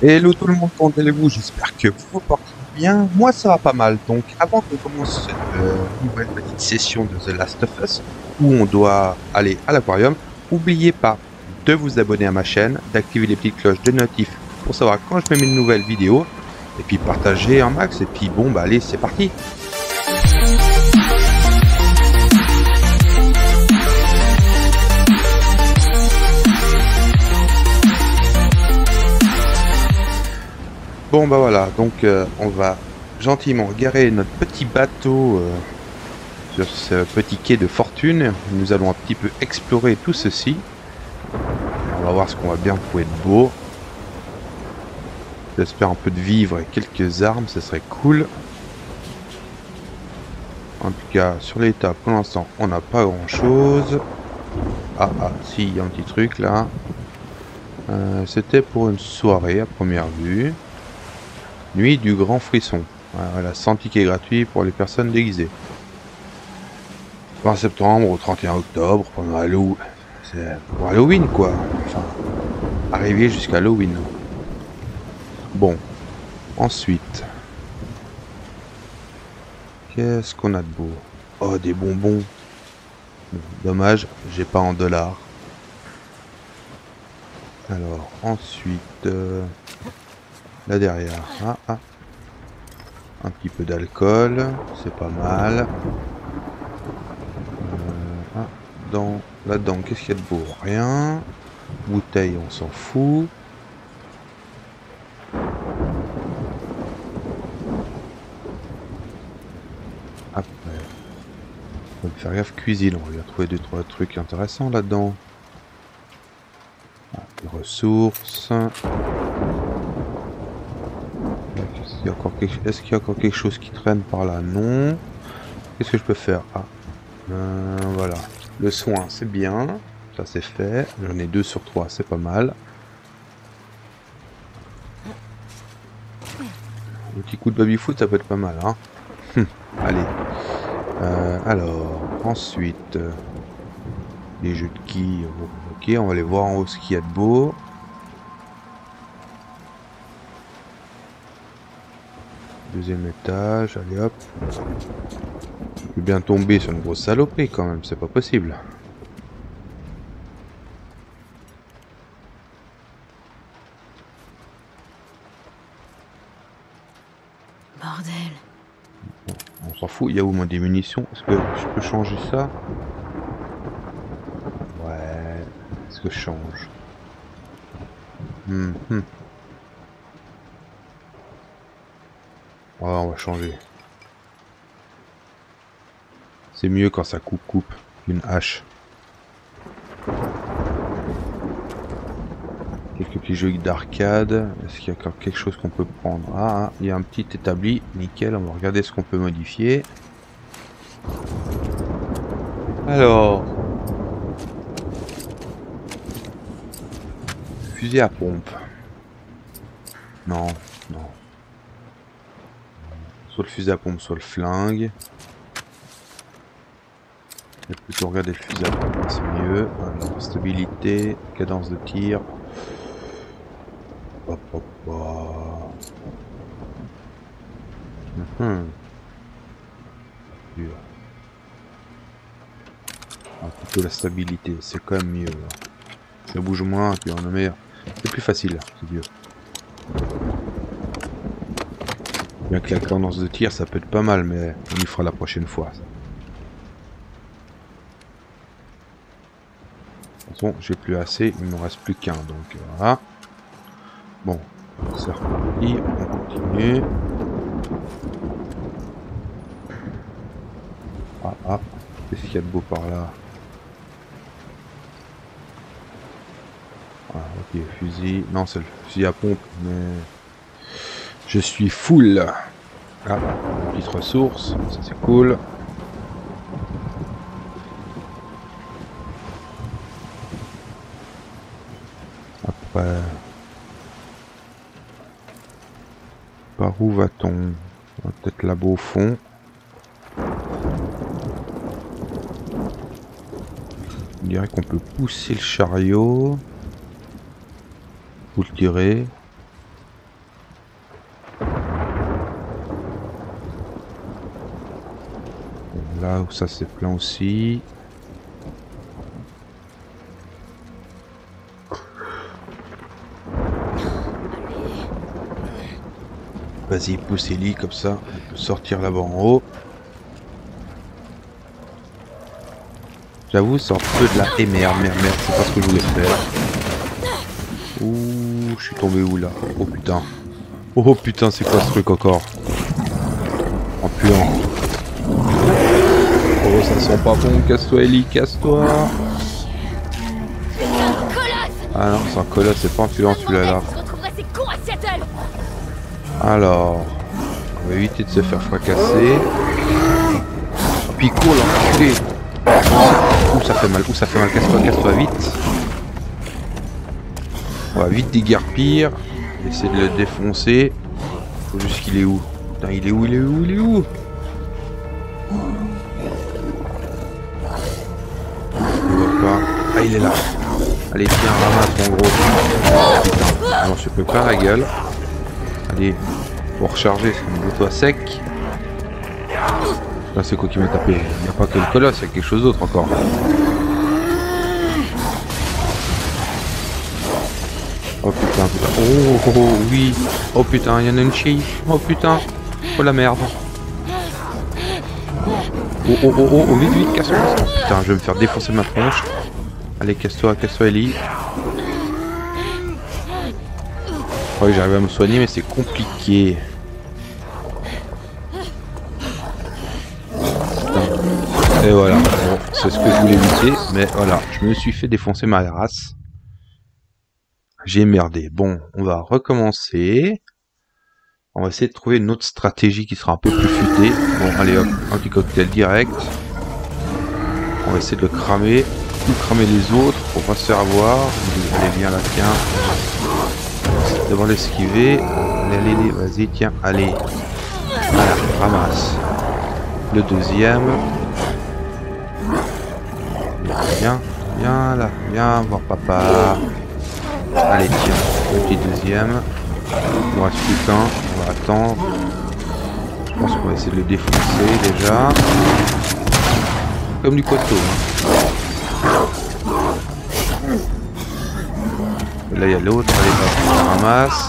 Hello tout le monde, comment allez-vous? J'espère que vous portez bien. Moi, ça va pas mal. Donc, avant qu'on commence cette nouvelle petite session de The Last of Us, où on doit aller à l'aquarium, n'oubliez pas de vous abonner à ma chaîne, d'activer les petites cloches de notif pour savoir quand je mets mes nouvelles vidéos, et puis partager un max. Et puis bon, bah allez, c'est parti. Bon bah voilà, donc on va gentiment garer notre petit bateau sur ce petit quai de fortune. Nous allons un petit peu explorer tout ceci. On va voir ce qu'on va bien trouver de beau. J'espère un peu de vivres et quelques armes, ce serait cool. En tout cas, sur l'état, pour l'instant, on n'a pas grand chose. Ah, si, il y a un petit truc là. C'était pour une soirée à première vue. Nuit du grand frisson. Voilà, 100 tickets gratuits pour les personnes déguisées. 20 septembre au 31 octobre, pendant Halloween. C'est pour Halloween quoi. Enfin, arriver jusqu'à Halloween. Bon, ensuite. Qu'est-ce qu'on a de beau? Oh, des bonbons. Bon, dommage, j'ai pas en dollars. Alors, ensuite, là derrière, un petit peu d'alcool, c'est pas mal. Là-dedans, qu'est-ce qu'il y a de beau? Rien. Bouteille, on s'en fout. Après, on va faire gaffe cuisine, on va bien trouver 2-3 trucs intéressants là-dedans. Les ressources. Est-ce qu'il y a encore quelque chose qui traîne par là? Non. Qu'est-ce que je peux faire? Voilà. Le soin, c'est bien. Ça, c'est fait. J'en ai 2 sur 3, c'est pas mal. Le petit coup de baby-foot, ça peut être pas mal, hein. Allez. Alors, ensuite... les jeux de quilles. Ok, on va aller voir en haut ce qu'il y a de beau. Deuxième étage, allez hop. Je peux bien tomber sur une grosse saloperie quand même, c'est pas possible. Bordel. On s'en fout, il y a où moi des munitions? Est-ce que je peux changer ça? Ouais, est-ce que je change? Ouais, on va changer. C'est mieux quand ça coupe qu'une hache. Quelques petits jeux d'arcade. Est-ce qu'il y a encore quelque chose qu'on peut prendre? Ah, il y a un petit établi. Nickel, on va regarder ce qu'on peut modifier. Alors... fusil à pompe. Non, non. Soit le fusil à pompe, soit le flingue. Je vais plutôt regarder le fusil à pompe, c'est mieux. Alors, stabilité, cadence de tir. Hop, hop, hop. Plutôt la stabilité, c'est quand même mieux. Là. Ça bouge moins, puis on a meilleur. C'est plus facile, c'est mieux. Bien que la cadence de tir, ça peut être pas mal, mais on y fera la prochaine fois. De toute façon, j'ai plus assez, il me reste plus qu'un, donc voilà. Bon, c'est reparti, on continue. Qu'est-ce qu'il y a de beau par là? Ok, fusil. Non, c'est le fusil à pompe, mais je suis full. Petite ressource, ça c'est cool. Après, par où va-t-on? Peut-être là-bas au fond. On dirait qu'on peut pousser le chariot. Vous le tirez. Là où ça c'est plein aussi. Vas-y, pousse Ellie comme ça, on peut sortir là-bas en haut. J'avoue, c'est un peu de la... Et merde, c'est pas ce que je voulais faire. Ouh, je suis tombé où là? Oh putain. Oh putain, c'est quoi ce truc encore? En puant. Oh, ça sent pas bon, casse-toi Ellie, casse-toi. Ah non, c'est un colosse, c'est pas un puant celui-là. Là. Alors, on va éviter de se faire fracasser. Puis cours l'enculé. Ouh, ça fait mal, casse-toi vite. On va vite déguerpir. Essayer de le défoncer. Faut juste qu'il est où? Putain, il est où? Je vois pas. Ah, il est là. Allez, tiens, ramasse mon gros. Oh, putain. Alors, je peux pas la gueule. Allez, pour recharger, c'est une moto à sec. Là, c'est quoi qui m'a tapé? Il n'y a pas que le colosse, il y a quelque chose d'autre encore. Oh putain. Oh oui. Oh putain, il y en a une chie. Oh putain. Oh la merde. Oh, vite, casse-toi. Putain, je vais me faire défoncer ma tronche. Allez, casse-toi, Ellie. Oh, j'arrive à me soigner, mais c'est compliqué. Et voilà, bon, c'est ce que je voulais éviter, mais voilà, je me suis fait défoncer ma race. J'ai merdé. Bon, on va recommencer. On va essayer de trouver une autre stratégie qui sera un peu plus futée. Bon, allez hop, un petit cocktail direct. On va essayer de le cramer. Ou cramer les autres pour pas se faire avoir. Allez, viens là, tiens. D'abord l'esquiver. Allez, vas-y, tiens, allez. Voilà, ramasse. Le deuxième. Viens là, viens voir papa. Allez, tiens, le petit deuxième. Il nous reste plus qu'un, on va attendre. Je pense qu'on va essayer de le défoncer déjà. Comme du coteau. Et là il y a l'autre, allez, on la ramasse.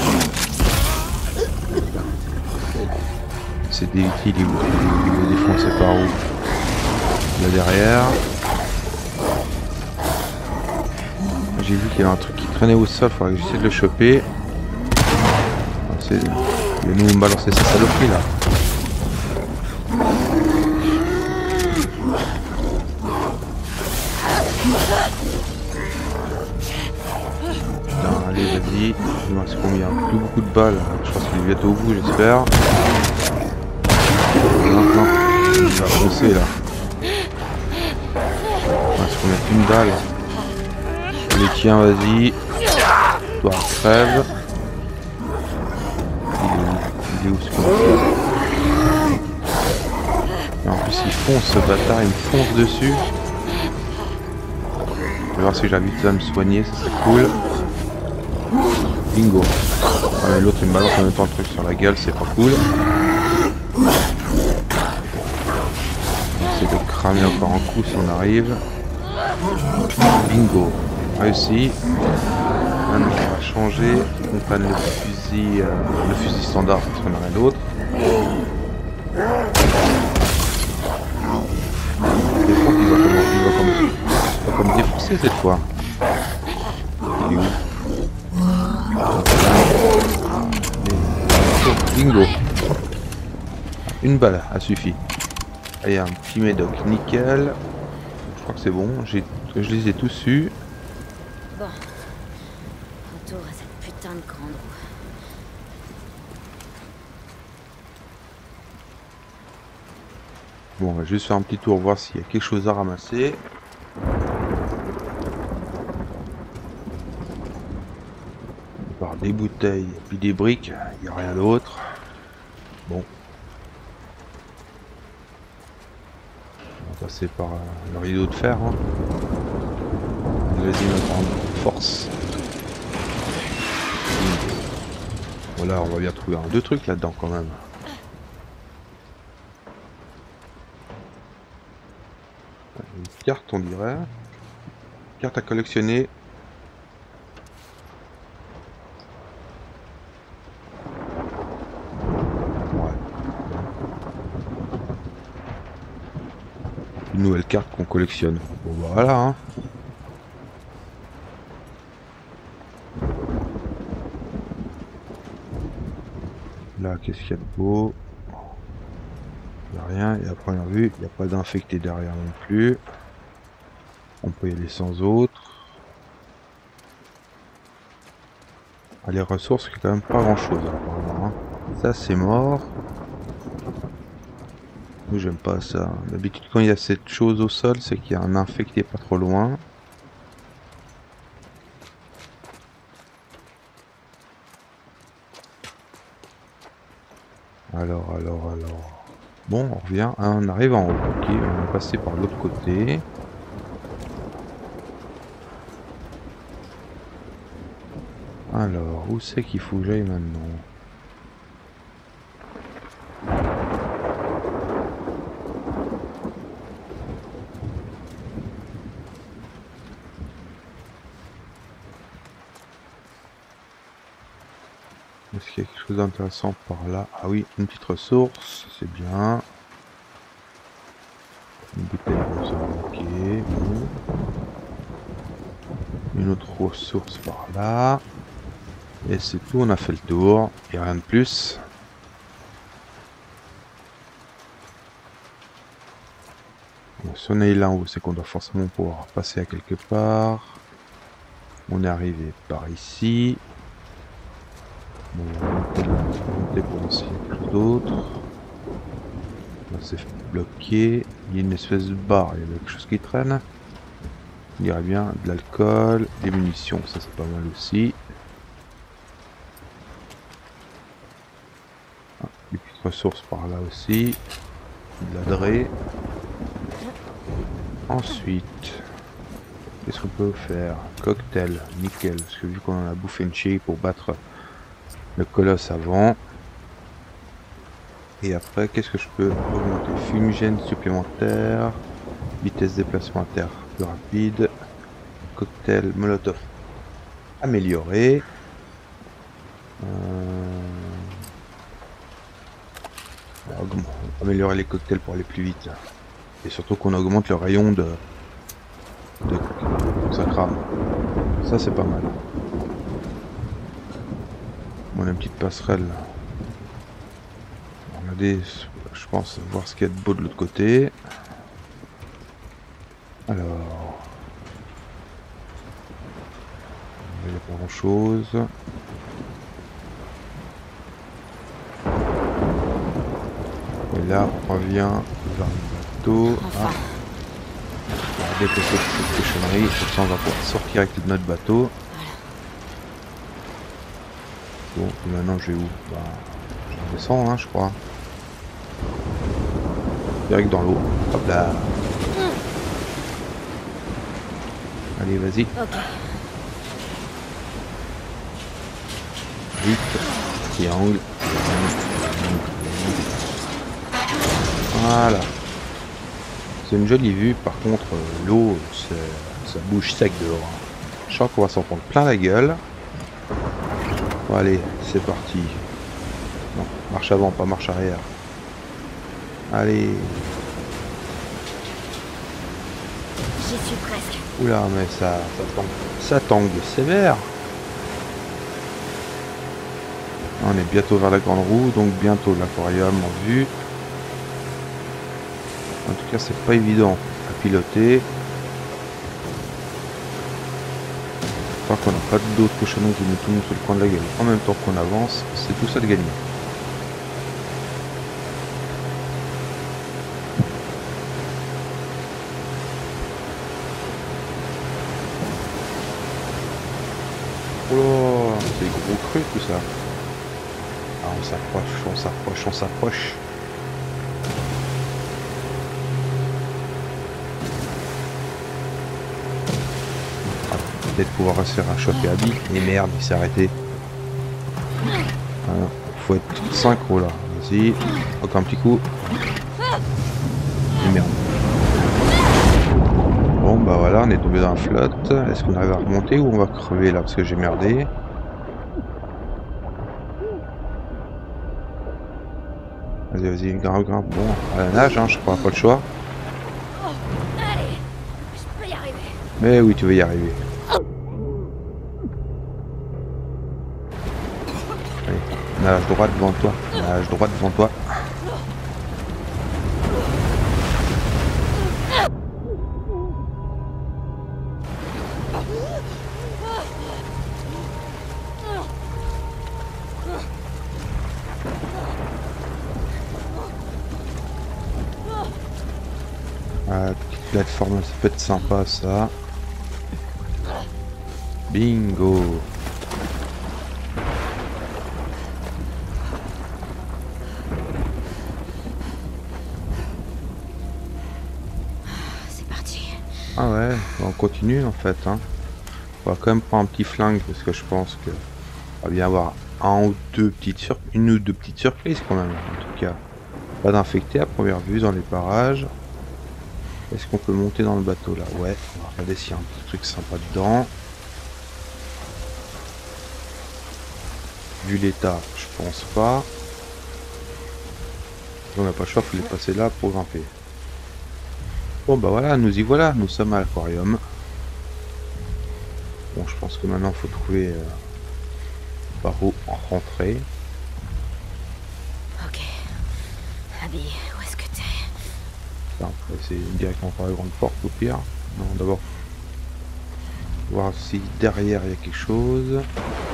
C'est d'éviter, il est où? Il est défoncé par où? Là derrière. J'ai vu qu'il y avait un truc qui traînait au sol, il faudrait que j'essaie de le choper. Il va nous balancer sa saloperie là. Putain, allez, vas-y. Il me reste combien? Plus beaucoup de balles. Je pense qu'il est bientôt au bout, j'espère. Non, il va foncer là. Il reste combien? Une balle. Allez, tiens, vas-y. Toi, crève. Il est où ce con? Et en plus, il fonce ce bâtard, il me fonce dessus. Je vais voir si j'arrive à me soigner, ça serait cool. Bingo. Ah, l'autre il me balance en même temps le truc sur la gueule, c'est pas cool. On essaie de cramer encore un coup si on arrive. Bingo. Réussi. Maintenant on va changer. On prenne le fusil standard parce qu'on n'a rien d'autre. Il va comme défoncer cette fois. Il est où? Bingo. Une balle, a suffi. Allez, un petit médoc, nickel. Je crois que c'est bon, je les ai tous eus. Bon. Retour à cette putain de grande roue. Bon, on va juste faire un petit tour, voir s'il y a quelque chose à ramasser. À part des bouteilles et puis des briques, il n'y a rien d'autre. Bon. On va passer par le rideau de fer. Hein. Vas-y, ma grande force. Voilà, on va bien trouver deux trucs là-dedans quand même. carte, on dirait. Carte à collectionner. Ouais. Une nouvelle carte qu'on collectionne. Bon bah voilà hein. Là qu'est-ce qu'il y a de beau? Il n'y a rien, et à première vue, il n'y a pas d'infecté derrière non plus. On peut y aller sans autre. Ah, les ressources, il n'y a quand même pas grand chose apparemment. Hein. Ça c'est mort. Mais j'aime pas ça. D'habitude quand il y a cette chose au sol, c'est qu'il y a un infecté pas trop loin. Alors. Bon, on revient, hein, on arrive en haut. Ok, on va passer par l'autre côté. Alors, où c'est qu'il faut que j'aille maintenant? Est-ce qu'il y a quelque chose d'intéressant par là? Ah oui, une petite ressource, c'est bien. Une bouteille comme ça, ok. Bon. Une autre ressource par là. Et c'est tout, on a fait le tour. Et rien de plus. Bon, si on est là en haut, c'est qu'on doit forcément pouvoir passer à quelque part. On est arrivé par ici. Bon, on va monter pour essayer quelque chose d'autre. Là c'est bloqué. Il y a une espèce de barre, il y a quelque chose qui traîne. On dirait bien de l'alcool, des munitions, ça c'est pas mal aussi. Ah, des petites ressources par là aussi. De la drée. Ensuite, qu'est-ce qu'on peut faire? Cocktail, nickel, parce que vu qu'on en a bouffé une chier pour battre le colosse avant. Et après, qu'est-ce que je peux augmenter? Fumigène supplémentaire, vitesse de déplacement à terre plus rapide, cocktail molotov amélioré. Améliorer les cocktails pour aller plus vite. Et surtout qu'on augmente le rayon de ça crame. Ça c'est pas mal. On a une petite passerelle. Regardez, je pense voir ce qu'il y a de beau de l'autre côté. Alors, il n'y a pas grand chose. Et là, on revient vers le bateau. Ah. On va déplacer cette cochonnerie. Comme ça, on va pouvoir sortir avec notre bateau. Bon, et maintenant, je vais où? Bah, je descends, hein, je crois. Direct dans l'eau. Hop là. Allez, vas-y. Vite. Triangle. Voilà. C'est une jolie vue. Par contre, l'eau, ça bouge sec dehors. Je sens qu'on va s'en prendre plein la gueule. Bon, allez, c'est parti. Non, marche avant, pas marche arrière. Allez. J'y suis presque. Oula, mais ça tangue sévère. On est bientôt vers la grande roue, donc bientôt l'aquarium en vue. En tout cas, c'est pas évident à piloter. Je crois qu'on n'a pas d'autres cochonneries qui nous tournent sur le coin de la gueule. En même temps qu'on avance, c'est tout ça de gagner. Oh là, c'est des gros crus tout ça. Ah, on s'approche. Peut-être pouvoir se faire un choc à billes. Et merde, il s'est arrêté. Alors, faut être synchro là. Vas-y, encore un petit coup. Et merde. là, on est tombé dans la flotte. Est-ce qu'on arrive à remonter ou on va crever là parce que j'ai merdé? Vas-y, vas-y, grimpe, grimpe. Bon, à la nage, hein, je crois, pas le choix. Allez, je peux y arriver. Mais oui, tu vas y arriver. Allez, nage droit devant toi. Nage droit devant toi. Ah, petite plateforme, ça peut être sympa ça. Bingo. C'est parti. Ah ouais, on continue en fait. Hein. On va quand même prendre un petit flingue parce que je pense que va bien avoir une ou deux petites surprises quand même. En tout cas, pas d'infectés à première vue dans les parages. Est-ce qu'on peut monter dans le bateau là? Ouais, on va regarder s'il y a un petit truc sympa dedans. Vu l'état, je pense pas. On n'a pas le choix, il faut les passer là pour grimper. Bon bah voilà, nous y voilà, nous sommes à l'aquarium. Bon, je pense que maintenant il faut trouver par où rentrer. Ok. Abby, où est-ce que t'es? On va essayer directement par la grande porte au pire. Non, d'abord voir si derrière il y a quelque chose.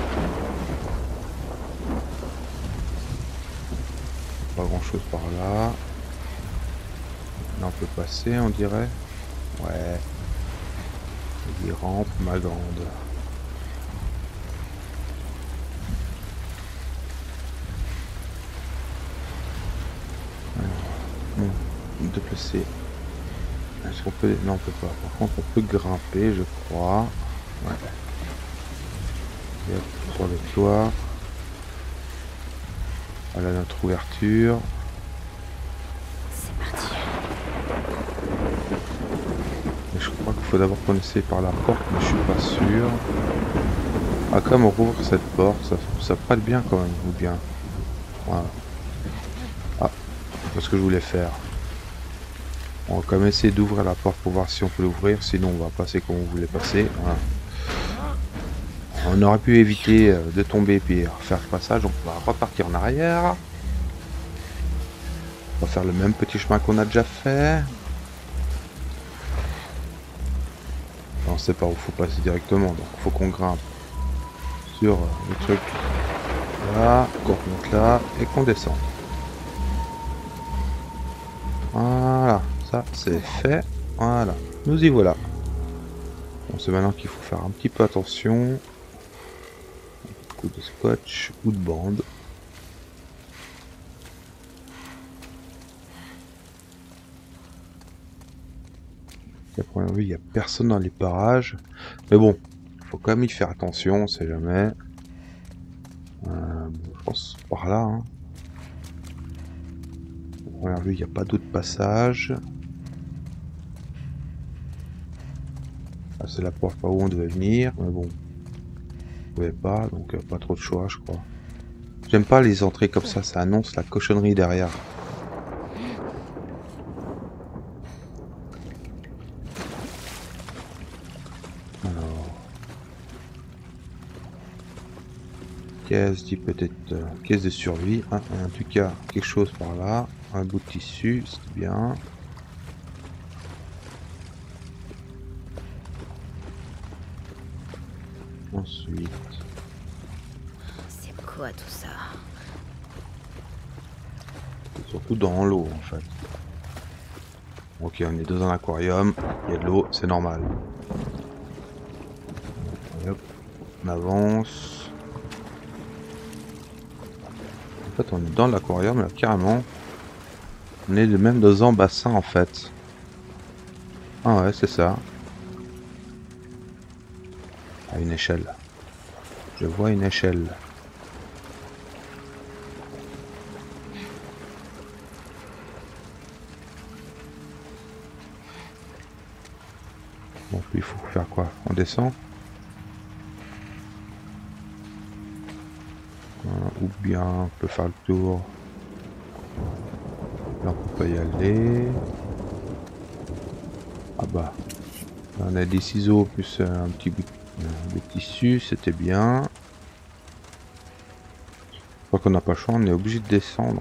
Pas grand chose par là. Là on peut passer on dirait. Ouais. Il rampe ma grande. Alors, bon, déplacer. Est-ce qu'on peut... Non on peut pas. Par contre on peut grimper je crois. Ouais. Et hop, sur le toit. Voilà notre ouverture. C'est parti. Et je crois qu'il faut d'abord qu'on essaie par la porte, mais je suis pas sûr. Ah, comme on rouvre cette porte, ça prête bien quand même, ou bien. Voilà. Ah, c'est ce que je voulais faire. On va quand même essayer d'ouvrir la porte pour voir si on peut l'ouvrir, sinon on va passer comme on voulait passer. Voilà. On aurait pu éviter de tomber et puis refaire le passage, donc on va repartir en arrière. On va faire le même petit chemin qu'on a déjà fait. On ne sait pas où il faut passer directement, donc il faut qu'on grimpe sur le truc là, qu'on monte là et qu'on descend. Voilà, ça c'est fait. Voilà, nous y voilà. On sait maintenant qu'il faut faire un petit peu attention. Un coup de scotch ou de bande. À première vue, il n'y a personne dans les parages. Mais bon, il faut quand même y faire attention, on sait jamais. Je pense par là. Hein. À première vue, il n'y a pas d'autre passage. Ah, c'est la porte par où on devait venir. Mais bon, on pouvait pas, donc pas trop de choix, je crois. J'aime pas les entrées comme ça annonce la cochonnerie derrière. Caisse dit peut-être caisse de survie. Ah, en tout cas, quelque chose par là. Un bout de tissu, c'est bien. Ensuite. C'est quoi tout ça? C'est surtout dans l'eau en fait. Ok, on est dans un aquarium. Il y a de l'eau, c'est normal. Et hop, on avance. En fait, on est dans l'aquarium là, carrément. On est de même dans un bassin en fait. Ah ouais, c'est ça. À une échelle. Je vois une échelle. Donc il faut faire quoi? On descend? Ou bien on peut faire le tour. Là on peut pas y aller. Ah bah. Là, on a des ciseaux plus un petit bout de tissu, c'était bien. Je crois qu'on n'a pas le choix, on est obligé de descendre.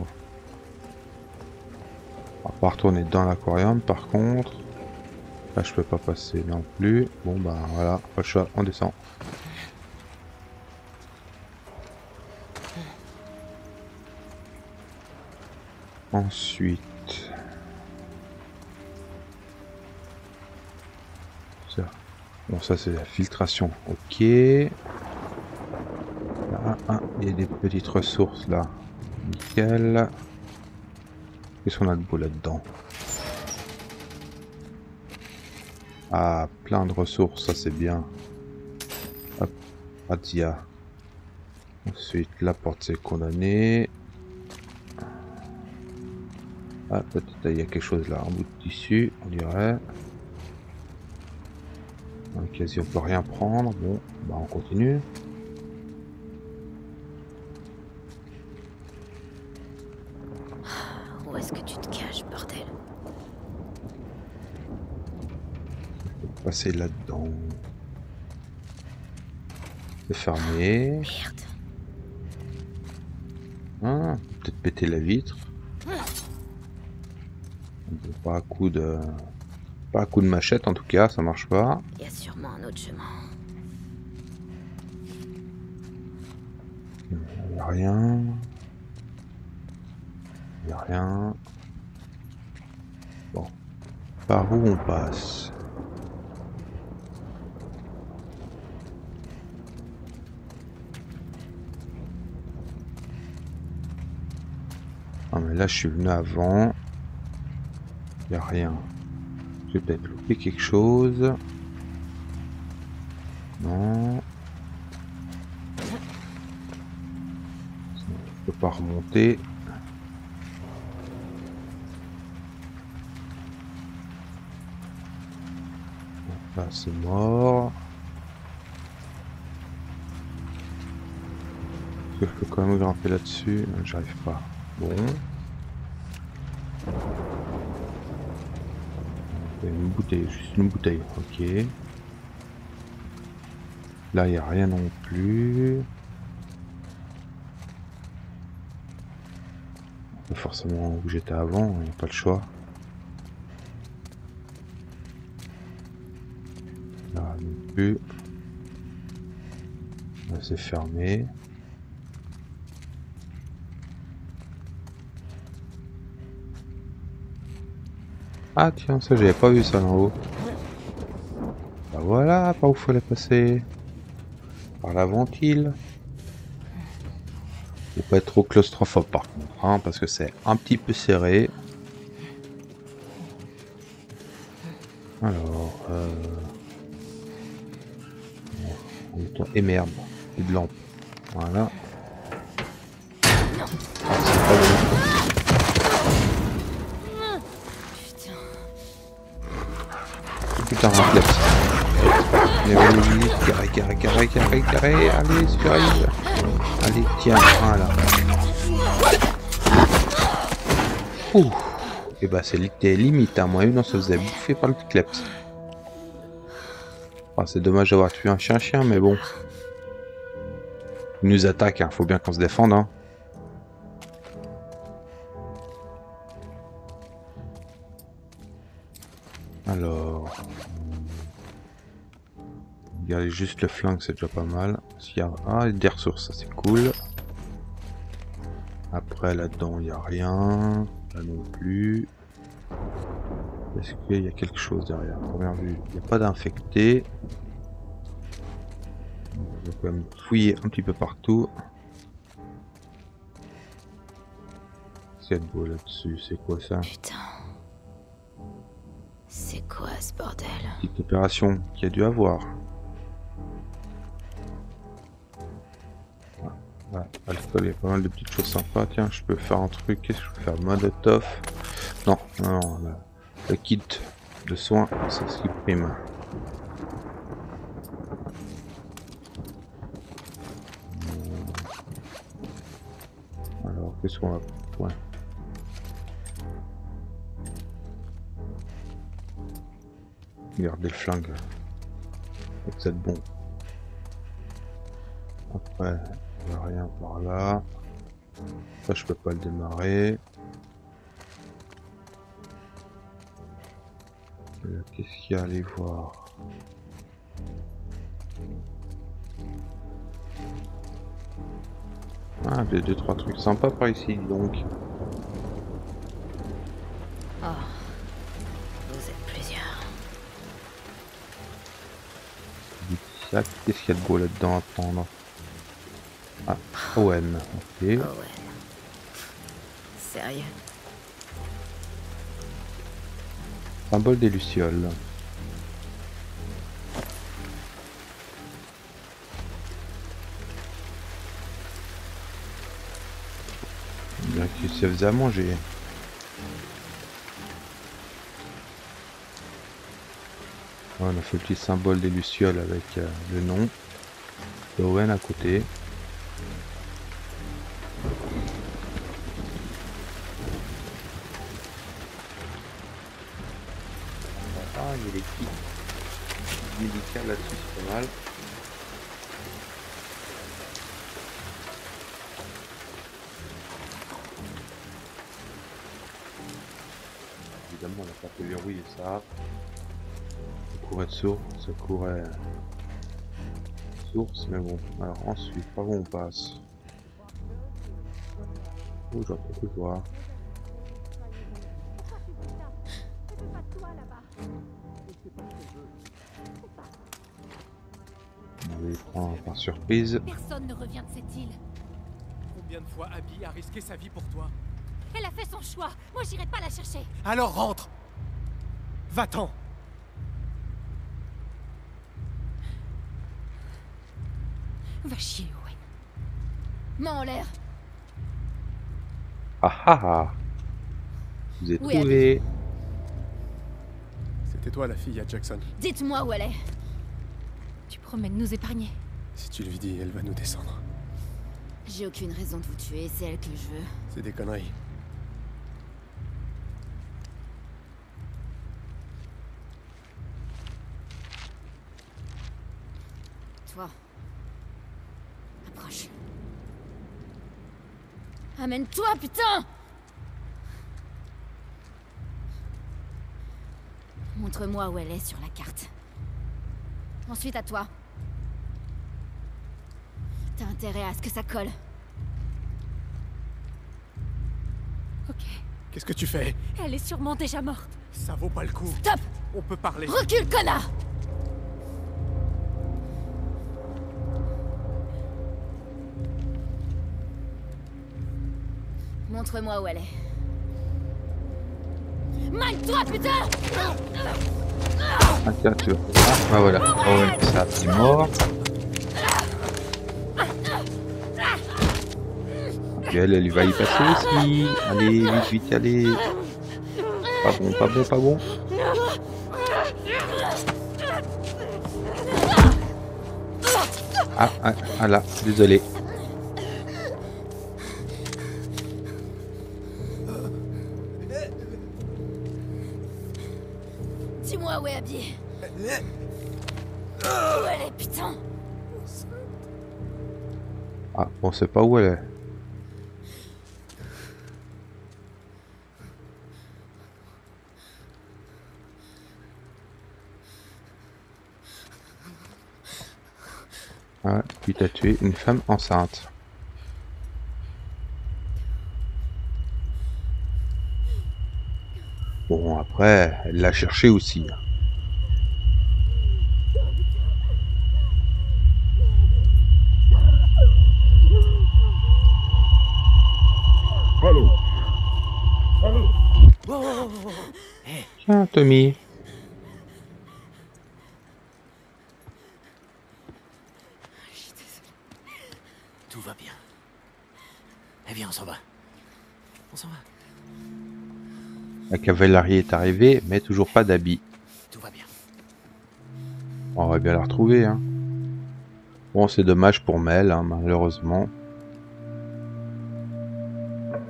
On va pas retourner dans l'aquarium par contre. Là je peux pas passer non plus. Bon bah voilà, pas le choix, on descend. Ensuite... ça. Bon ça c'est la filtration, ok. Là, il y a des petites ressources là. Nickel. Qu'est-ce qu'on a de beau là-dedans? Ah, plein de ressources, ça c'est bien. Hop, Adia. Ensuite, la porte c'est condamné. Ah, peut-être il y a quelque chose là, un bout de tissu, on dirait. Quasi on peut rien prendre. Bon, bah on continue. Où est-ce que tu te caches, bordel? Passer là-dedans. C'est fermé. Merde. Ah, peut-être péter la vitre. Pas à coup de... Pas à coup de machette en tout cas, ça marche pas. Il y a sûrement un autre chemin. Il y a rien. Il y a rien. Bon. Par où on passe? Ah mais là je suis venu avant. Il n'y a rien. J'ai peut-être loupé quelque chose. Non. Je peux pas remonter. Là c'est mort. Je peux quand même grimper là-dessus. J'arrive pas. Bon. Une bouteille, juste une bouteille. Ok. Là il n'y a rien non plus. Forcément où j'étais avant, il n'y a pas le choix. Là non plus. Là c'est fermé. Ah tiens, ça j'avais pas vu ça en haut. Bah voilà, par où fallait passer. Par la ventile. Faut pas être trop claustrophobe par contre, hein, parce que c'est un petit peu serré. Alors, et merde, plus de lampe. Voilà. Ah, c'est pas bon. Putain, réflexe. Carré. Allez, si tu arrives. Allez, tiens, voilà. Ouh. Et bah, c'était limite, hein. Moi, on se faisait bouffer par le kleps. Ah, c'est dommage d'avoir tué un chien, mais bon. Il nous attaque, hein. Faut bien qu'on se défende, hein. Alors... Regardez juste le flingue, c'est déjà pas mal. S'il y a... Ah, des ressources, ça c'est cool. Après, là-dedans, il n'y a rien. Là non plus. Est-ce qu'il y a quelque chose derrière? Première vue, il n'y a pas d'infecté. On va quand même fouiller un petit peu partout. Qu'est-ce qu'il y a de beau là-dessus? C'est quoi ça? Putain. C'est quoi ce bordel? Petite opération qu'il y a dû avoir. Ouais, alcool, il y a pas mal de petites choses sympas. Tiens, je peux faire un truc. Qu'est-ce que je peux faire? Molotov. Non, le kit de soins, c'est ce qui prime. Qu'est-ce qu'on va... Ouais. Gardez le flingue. C'est bon. Après, il n'y a rien par là. Ça, je peux pas le démarrer. Qu'est-ce qu'il y a à aller voir? Ah, j'ai 2-3 trucs sympas par ici, donc. Oh, vous êtes plusieurs. Qu'est-ce qu'il y a de beau là-dedans à prendre? Ah, Owen, ok. Oh ouais. Sérieux? Symbole des Lucioles. Bien qu'il se faisait à manger. On a fait le petit symbole des Lucioles avec le nom d'Owen à côté. Ah, il y a des petits médicales là-dessus, c'est pas mal. Évidemment, on n'a pas pu verrouiller ça. Ça courait de source, ça courait source, mais bon. Alors ensuite, par où on passe? Oh, j'entends plus voir. On va les prendre par surprise. Personne ne revient de cette île. Combien de fois Abby a risqué sa vie pour toi? Elle a fait son choix. Moi, j'irai pas la chercher. Alors rentre! Va-t'en! Va chier, Owen. Main en l'air. Ah ah ah! Vous êtes Où est trouvé! C'était toi la fille à Jackson. Dites-moi où elle est. Tu promets de nous épargner. Si tu lui dis, elle va nous descendre. J'ai aucune raison de vous tuer, c'est elle que je veux. C'est des conneries. Toi. Approche. Amène-toi, putain! Montre-moi où elle est sur la carte. Ensuite à toi. T'as intérêt à ce que ça colle. Ok. Qu'est-ce que tu fais? Elle est sûrement déjà morte. Ça vaut pas le coup. Stop! On peut parler. Recule, connard! Montre-moi où elle est. Mine-toi, putain! Ah tiens, tu vois. Ah voilà, Owen, ça c'est mort. Et elle va y passer aussi. Allez, vite, vite, allez. Pas bon, pas bon, pas bon. Ah là, désolé. Dis-moi où est Abby. Où elle est, putain? Ah, on sait pas où elle est. Ah, puis t'as tué une femme enceinte. Bon, après, elle l'a cherché aussi. Allô? Allô? Oh, Tiens, Tommy. Tout va bien. Eh bien, on s'en va. On s'en va. La cavalerie est arrivée, mais toujours pas d'habits. Tout va bien. On va bien la retrouver, hein. Bon, c'est dommage pour Mel, hein, malheureusement.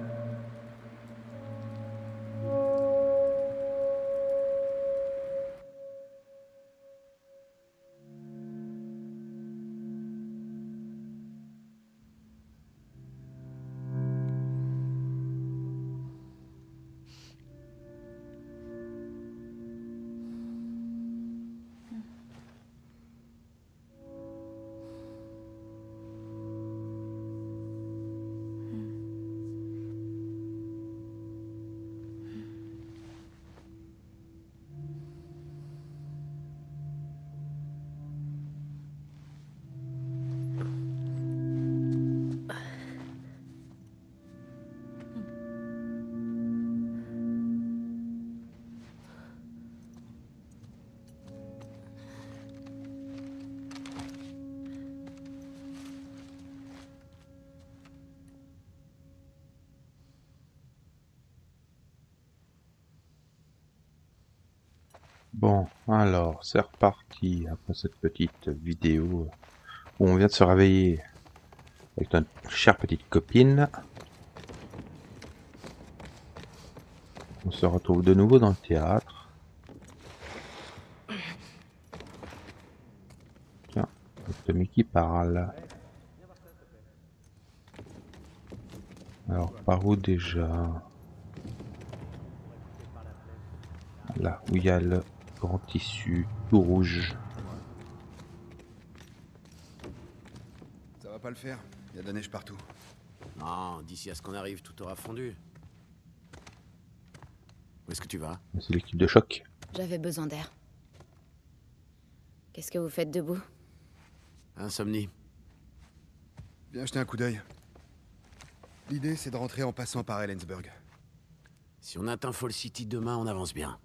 Bon, alors, c'est reparti après cette petite vidéo où on vient de se réveiller avec notre chère petite copine. On se retrouve de nouveau dans le théâtre. Tiens, c'est Tommy qui parle. Alors, par où déjà? Là où il y a le grand tissu tout rouge. Ça va pas le faire, il y a de la neige partout. Non, d'ici à ce qu'on arrive, tout aura fondu. Où est-ce que tu vas? C'est l'équipe de choc. J'avais besoin d'air. Qu'est-ce que vous faites debout? Insomnie. Viens jeter un coup d'œil. L'idée, c'est de rentrer en passant par Ellensburg. Si on atteint Fall City demain, on avance bien.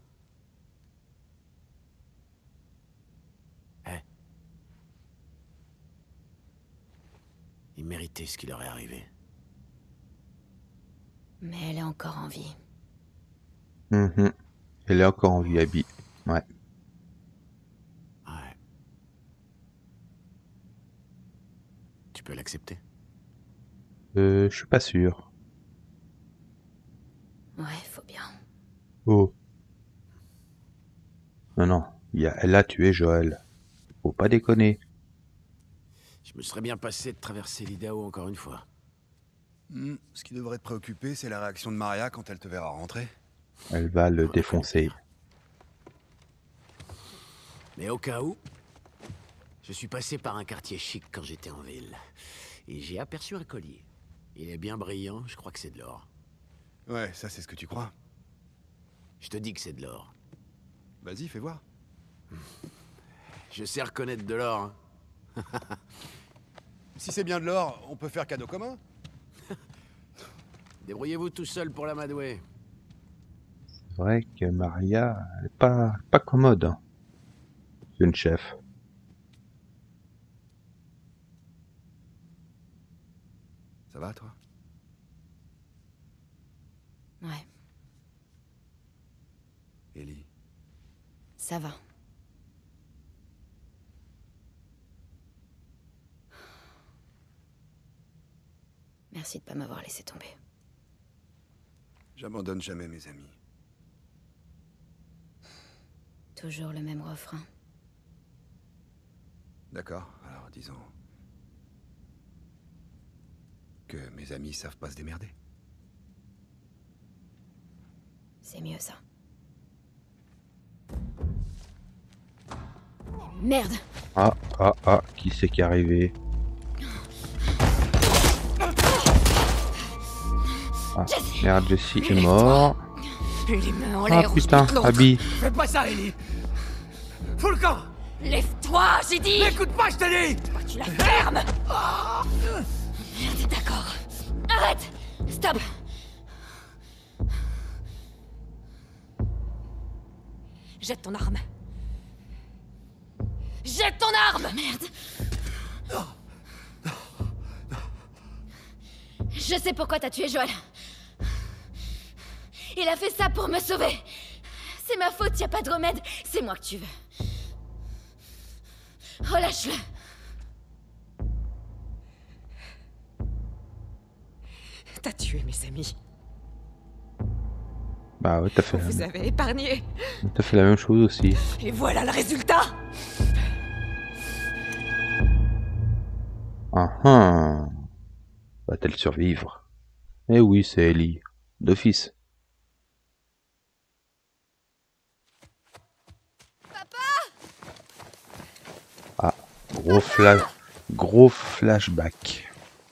Ils méritaient ce qui leur est arrivé. Mais elle est encore en vie. Elle est encore en vie, Abby. Ouais. Ouais. Tu peux l'accepter? Je suis pas sûr. Ouais, faut bien. Oh. Non, elle a tué Joël. Faut pas déconner. Je me serais bien passé de traverser l'Idaho encore une fois. Ce qui devrait te préoccuper, c'est la réaction de Maria quand elle te verra rentrer. Elle va le défoncer. Mais au cas où, je suis passé par un quartier chic quand j'étais en ville. Et j'ai aperçu un collier. Il est bien brillant, je crois que c'est de l'or. Ouais, ça c'est ce que tu crois. Je te dis que c'est de l'or. Vas-y, fais voir. Je sais reconnaître de l'or, hein. Si c'est bien de l'or, on peut faire cadeau commun. Débrouillez-vous tout seul pour l'amadouer. C'est vrai que Maria, elle est pas commode. Hein. C'est une chef. Ça va, toi? Ouais, Ellie. ça va. Merci de pas m'avoir laissé tomber. J'abandonne jamais mes amis. Toujours le même refrain. D'accord, alors disons... que mes amis savent pas se démerder. C'est mieux ça. Merde! Qui c'est qui est arrivé? Ah, merde, Jesse est mort. Les mains en Ah l'air ou je putain, bute l'autre. Abby. Fais pas ça, Ellie. Fous le camp. Lève-toi, j'ai dit! N'écoute pas, je te dis. Tu la fermes! Merde, d'accord. Arrête! Stop! Jette ton arme. Jette ton arme! Merde! Je sais pourquoi t'as tué Joël. Il a fait ça pour me sauver. C'est ma faute, y a pas de remède. C'est moi que tu veux. Relâche-le. T'as tué mes amis. Bah ouais, t'as fait, Vous avez épargné. la même chose aussi. Et voilà le résultat. Ah. Va-t-elle survivre? Eh oui, c'est Ellie. D'office. Ah, gros flashback.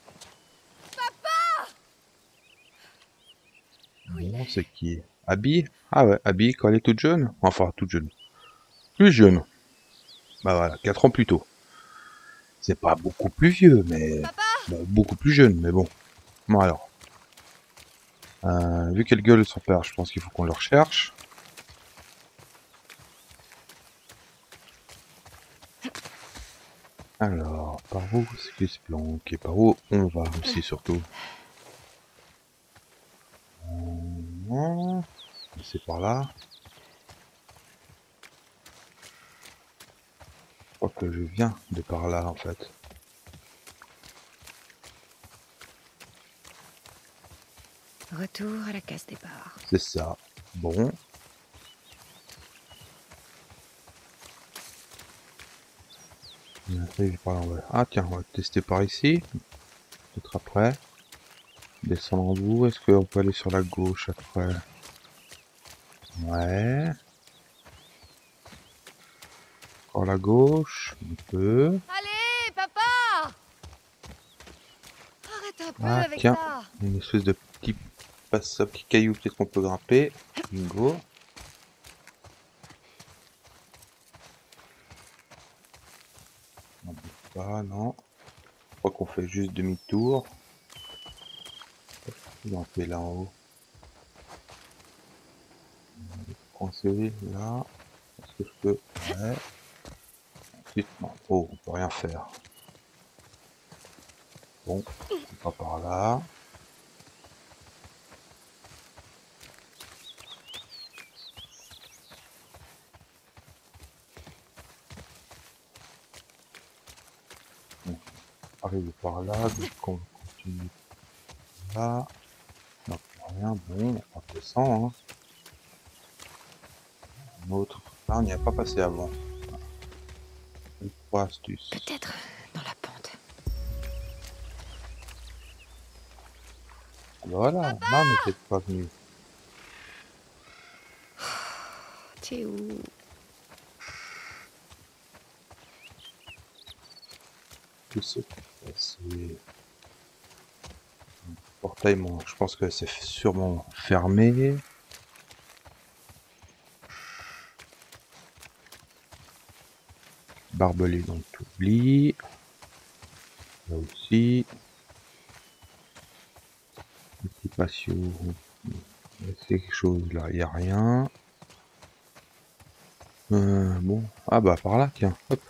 Bon, c'est qui? Abby? Ah ouais, Abby quand elle est toute jeune. Enfin, toute jeune. Plus jeune. Bah voilà, 4 ans plus tôt. C'est pas beaucoup plus vieux, mais... Bon, beaucoup plus jeune, mais bon. Bon alors. Vu qu'elle gueule son père, je pense qu'il faut qu'on le recherche. Alors, par où est-ce qu'il se planque? Et par où on va aussi, surtout? C'est par là. crois que je viens de par là en fait. Retour à la case départ. C'est ça. Bon. Ah tiens, on va tester par ici. Peut-être après. Descendre en bout. Est-ce qu'on peut aller sur la gauche après? Ouais. Encore la gauche. On peut. Allez, papa! Arrête un peu Ah avec tiens. ça. Une espèce de petit petit caillou peut-être qu'on peut grimper. Bingo. On peut pas, non. Je crois qu'on fait juste demi-tour. On fait là en haut. Coincé là. Est-ce que je peux? Ouais. Ensuite, non. Oh, on peut rien faire. Bon, on va par là. Bon, arrive par là, donc on continue là. Non, rien, bon, on descend. Hein. Un autre, là on n'y a pas passé avant. Une trois astuces. Peut-être dans la pente. Voilà, là on n'était pas venu. T'es où? Tout ce c'est portail, bon, je pense que c'est sûrement fermé. Barbelé, donc t'oublies. Là aussi. Petit patio. C'est quelque chose là, il n'y a rien. Bon. Ah bah par là, tiens. Hop.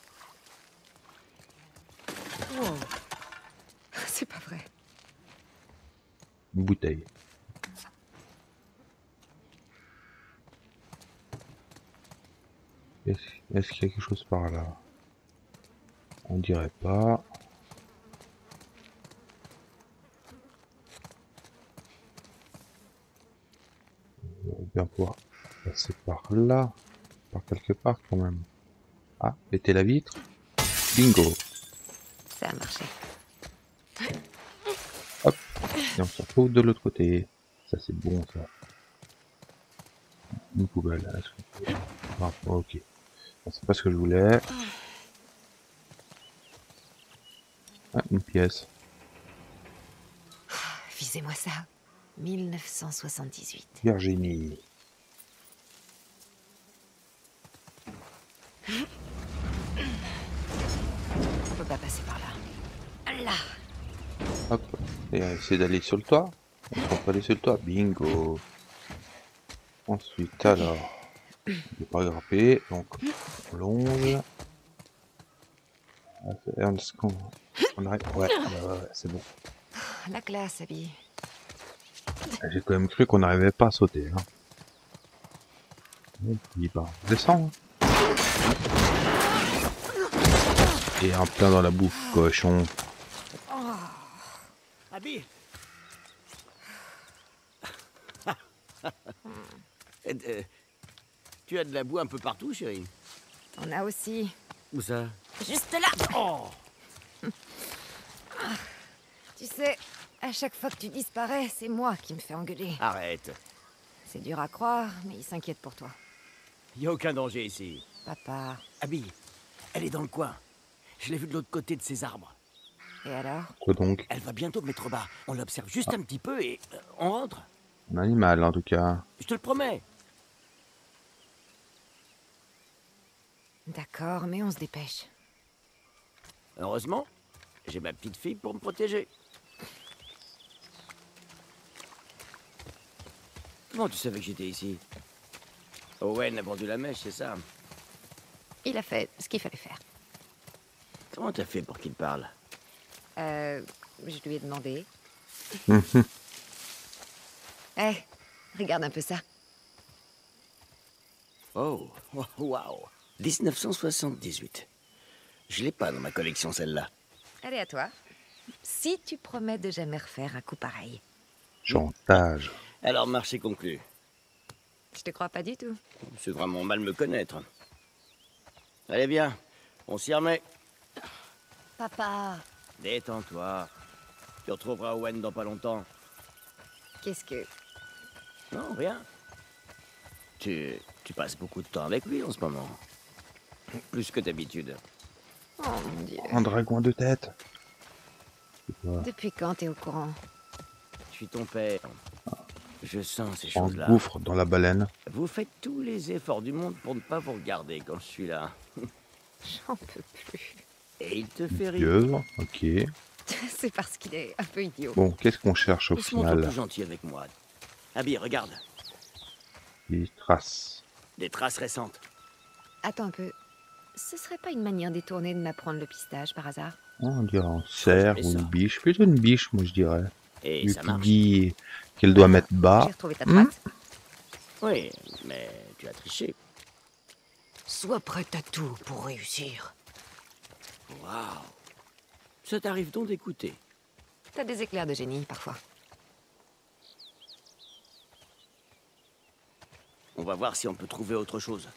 Wow. C'est pas vrai. Une bouteille. Est-ce qu'il y a quelque chose par là? On dirait pas. On va bien pouvoir passer par là. Par quelque part quand même. Ah, péter la vitre. Bingo. Ça a marché. Hop. Et on se retrouve de l'autre côté. Ça c'est bon ça. Une poubelle. Ah, ok. C'est pas ce que je voulais. Ah, une pièce. Visez-moi ça. 1978. Virginie. On peut pas passer par là. Là. Hop. Et essayer d'aller sur le toit. On peut aller sur le toit. Bingo. Ensuite, alors. On peut pas grimper. Donc, on longe. Est-ce qu'on arrive? Ouais, ouais, c'est bon. La classe, Abby. J'ai quand même cru qu'on n'arrivait pas à sauter. Hein. Et puis, bah, on descend. Hein. Et en plein dans la bouffe, cochon. Abby. Tu as de la boue un peu partout, chérie. On a aussi. Où ça? Juste là. Oh! Tu sais, à chaque fois que tu disparais, c'est moi qui me fais engueuler. Arrête. C'est dur à croire, mais il s'inquiète pour toi. Y a aucun danger ici. Papa. Abby, elle est dans le coin. Je l'ai vue de l'autre côté de ces arbres. Et alors? Quoi donc? Elle va bientôt mettre bas. On l'observe juste un petit peu et on rentre. Un animal, en tout cas. Je te le promets. D'accord, mais on se dépêche. Heureusement, j'ai ma petite fille pour me protéger. Comment tu savais que j'étais ici? Owen a vendu la mèche, c'est ça? Il a fait ce qu'il fallait faire. Comment t'as fait pour qu'il parle? Je lui ai demandé. Eh, regarde un peu ça. Oh, waouh. 1978. Je l'ai pas dans ma collection, celle-là. Allez, à toi. Si tu promets de jamais refaire un coup pareil. Chantage. Alors, marché conclu. Je te crois pas du tout. C'est vraiment mal me connaître. Allez, bien. On s'y remet. Papa, Détends-toi. Tu retrouveras Owen dans pas longtemps. Qu'est-ce que... Non, rien. Tu passes beaucoup de temps avec lui en ce moment. Plus que d'habitude. Oh mon Dieu. Un dragon à 2 têtes. C'est quoi? Depuis quand t'es au courant? Je suis ton père. Je sens ces Un choses-là. gouffre dans la baleine. Vous faites tous les efforts du monde pour ne pas vous regarder quand je suis là. J'en peux plus. Et il te fait rire. Pieuvre, ok. C'est parce qu'il est un peu idiot. Bon, qu'est-ce qu'on cherche au Il se montre un final? peu gentil avec moi. Abby, regarde. Des traces. Des traces récentes. Attends un peu. Ce serait pas une manière détournée de m'apprendre le pistage par hasard? On dirait un cerf jamais ou ça. une biche. Plutôt une biche, moi je dirais. Et Vu ça qu'il marche. dit qu'elle doit mettre bas. J'ai retrouvé ta trace. Oui, mais tu as triché. Sois prête à tout pour réussir. Waouh. Ça t'arrive donc d'écouter. T'as des éclairs de génie, parfois. On va voir si on peut trouver autre chose.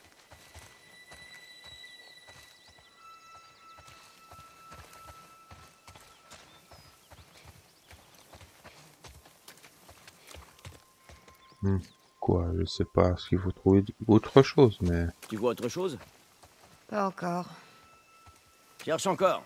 Quoi, je sais pas s'il faut trouver autre chose, mais... Tu vois autre chose? Pas encore. Cherche encore.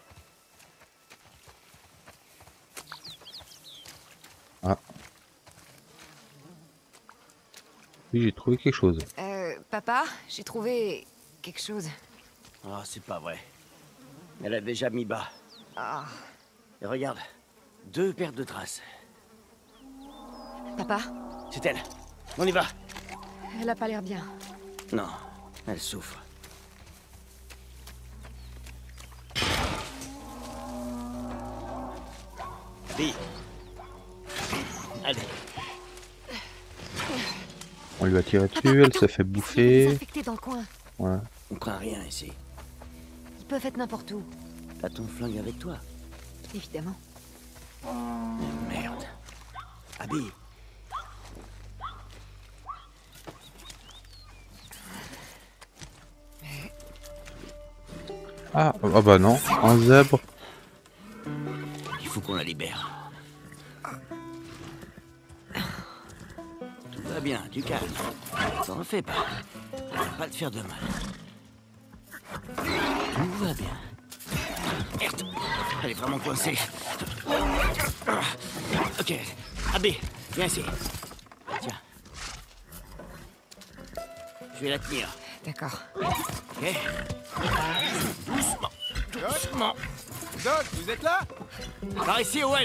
Oui, j'ai trouvé quelque chose. Papa, j'ai trouvé quelque chose. Oh, c'est pas vrai. Elle a déjà mis bas. Ah. Et regarde. 2 paires de traces. Papa, C'est elle. On y va. elle a pas l'air bien. Non, elle souffre. Abby. Allez. On lui a tiré Papa, dessus, elle attends. s'est fait Il y a des bouffer. infectés dans le coin. Ouais. On craint rien ici. Ils peuvent être n'importe où. T'as ton flingue avec toi. Évidemment. Merde. Abby. Ah bah non, un zèbre. Il faut qu'on la libère. Tout va bien, du calme. T'en fais pas. Ça va pas te faire de mal. Tout va bien. Merde. Elle est vraiment coincée. Ok. Abby, viens ici. Tiens. Je vais la tenir. D'accord. Ok. Doucement. Doucement. Doc, vous êtes là? Par ici, Owen.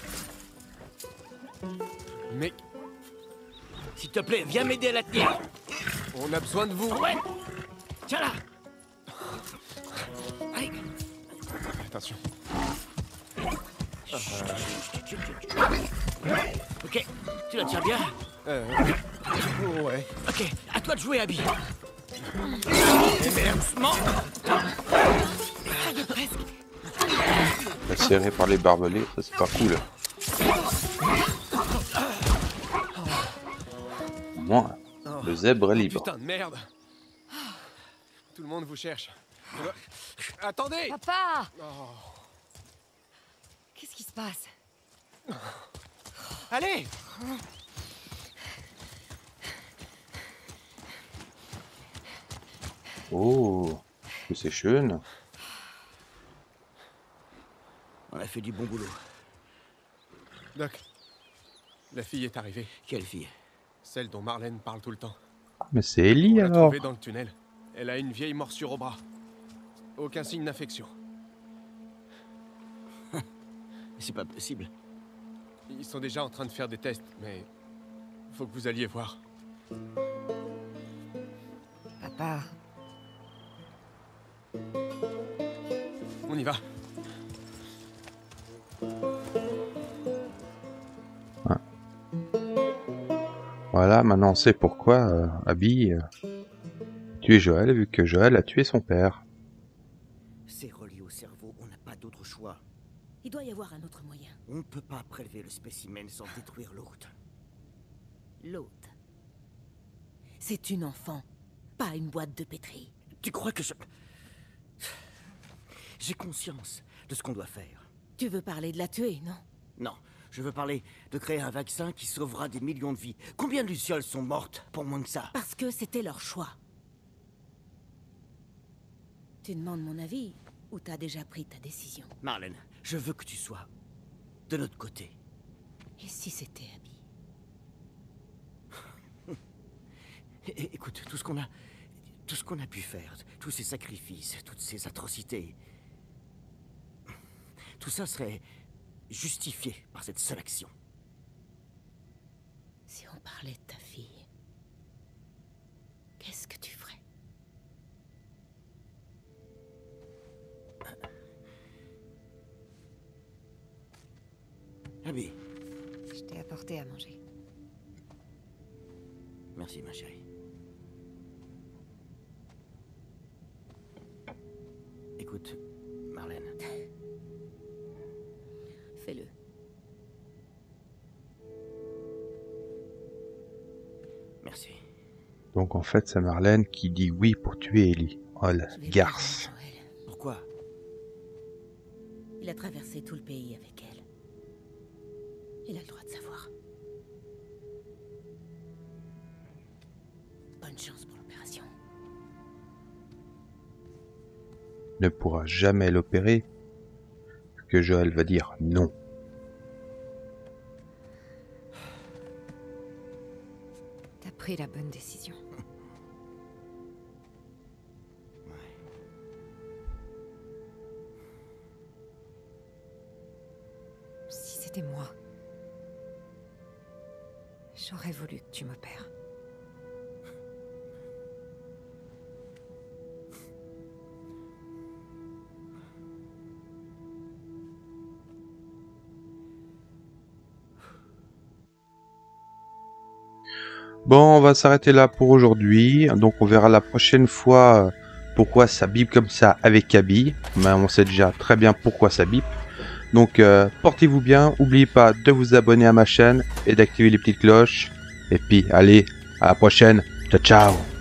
Mais S'il te plaît, viens m'aider à la tenir. on a besoin de vous. Owen. Tiens là. Allez. Attention. Ok. Tu la tiens bien? Ouais. Ok. À toi de jouer, Abby. Doucement. Serré par les barbelés, ça c'est pas cool. Moi, le zèbre est libre. Putain de merde. Tout le monde vous cherche. Attendez. Papa! Qu'est-ce qui se passe? Allez. Oh, que c'est schön. On a fait du bon boulot. Doc, la fille est arrivée. Quelle fille? Celle dont Marlène parle tout le temps. Mais c'est Ellie On l'a alors. trouvée dans le tunnel. Elle a une vieille morsure au bras. Aucun signe d'infection. C'est pas possible. Ils sont déjà en train de faire des tests, mais faut que vous alliez voir. Papa, On y va. Voilà, maintenant on sait pourquoi Abby a tué Joël, vu que Joël a tué son père. C'est relié au Il doit y avoir un autre moyen. On ne peut pas prélever le spécimen sans détruire l'hôte. L'hôte. C'est une enfant, pas une boîte de pétri. Tu crois que je... J'ai conscience de ce qu'on doit faire. Tu veux parler de la tuer, non? Non, je veux parler de créer un vaccin qui sauvera des millions de vies. Combien de lucioles sont mortes pour moins que ça? Parce que c'était leur choix. Tu demandes mon avis ou t'as déjà pris ta décision? Marlène, je veux que tu sois de notre côté. Et si c'était Abby? Écoute, tout ce qu'on a pu faire, tous ces sacrifices, toutes ces atrocités, tout ça serait justifié par cette seule action. Si on parlait de ta fille, qu'est-ce que tu ferais? Abby. Je t'ai apporté à manger. Merci, ma chérie. Écoute, Marlène. Fais-le. Merci. Donc en fait, c'est Marlène qui dit oui pour tuer Ellie. Oh la garce. Pourquoi? Il a traversé tout le pays avec elle. Il a le droit de savoir. Bonne chance pour l'opération. Ne pourra jamais l'opérer. Que Joël va dire non. T'as pris la bonne décision. Si c'était moi, j'aurais voulu que tu m'opères. Bon, on va s'arrêter là pour aujourd'hui. Donc on verra la prochaine fois pourquoi ça bip comme ça avec Abby. Mais on sait déjà très bien pourquoi ça bip. Donc portez-vous bien. N'oubliez pas de vous abonner à ma chaîne et d'activer les petites cloches. Et puis allez, à la prochaine. Ciao ciao.